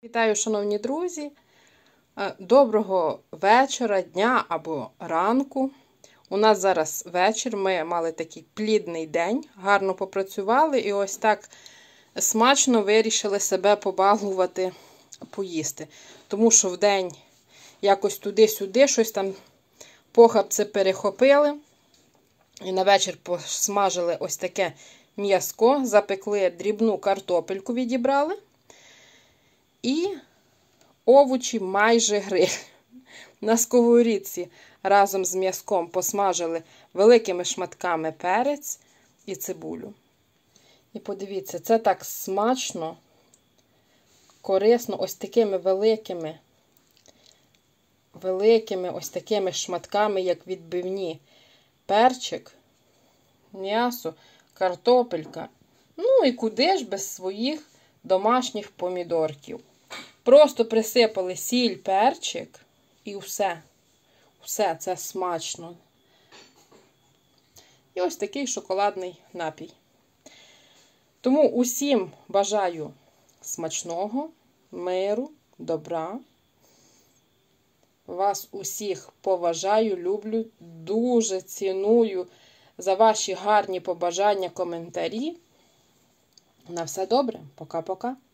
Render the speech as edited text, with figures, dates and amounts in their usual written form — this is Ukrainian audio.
Вітаю, шановні друзі! Доброго вечора, дня або ранку. У нас зараз вечір, ми мали такий плідний день, гарно попрацювали і ось так смачно вирішили себе побалувати, поїсти. Тому що вдень якось туди-сюди щось там похапце перехопили. І на вечір посмажили ось таке м'язко, запекли дрібну картопельку, відібрали. І овочі майже гриль. На сковорідці разом з м'язком посмажили великими шматками перець і цибулю. І подивіться, це так смачно, корисно, ось такими великими ось такими шматками, як відбивні. Перчик, м'ясо, картопелька. Ну і куди ж без своїх домашніх помідорків. Просто присипали сіль, перчик і все. Все це смачно. І ось такий шоколадний напій. Тому усім бажаю смачного, миру, добра. Вас усіх поважаю, люблю, дуже ціную за ваші гарні побажання, коментарі. На все добре. Пока-пока.